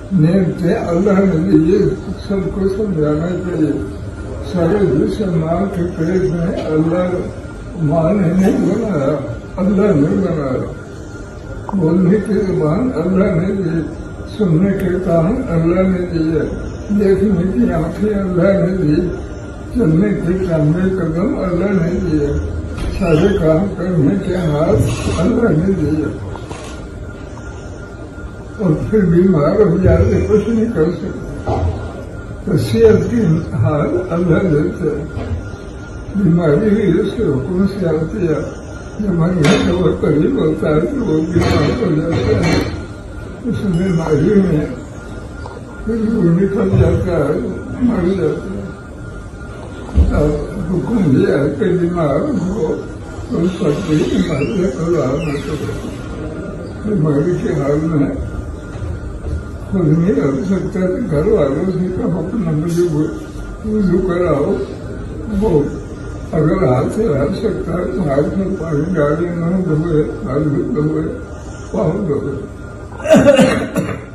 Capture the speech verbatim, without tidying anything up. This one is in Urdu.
نیمتے اللہ نے دیے سب کو سمجھانا چاہیے. سارے دوسرے ماں کے پیٹ میں اللہ ماں نے نہیں بنایا، اللہ نے بنایا. بولنے کی زبان اللہ نے دی، سننے کے کان اللہ نے دیے، دیکھنے کی آنکھیں اللہ نے دی، چلنے کے لمبے قدم اللہ نے دیے، سارے کام کرنے کے ہاتھ اللہ نے دیے. اور پھر بیمار ہو جاتے کچھ نہیں کر سکتے. تو صحت کی حال اللہ دیتے. بیماری بھی اس کے حکم سے آتی ہے. بیماری سے وہ قریب ہوتا ہے تو وہ بیمار ہو جاتا ہے. اس بیماری میں پھر وہ نکل جاتا ہے، مر جاتا ہے. حکم دیا کہ بیمار ہو تو اس پر کوئی بیماری اللہ نہ کرے. بیماری کے حال میں خود نہیں رہ سکتا کہ گھر والوں سے کہا اپنا مجھے وضو کراؤ. وہ اگر ہاتھ سے رہ سکتا ہے تو ہاتھ میں پانی ڈالے، نہ دھوئے، ہاتھ بھی دھوئے، پاؤں دھوئے.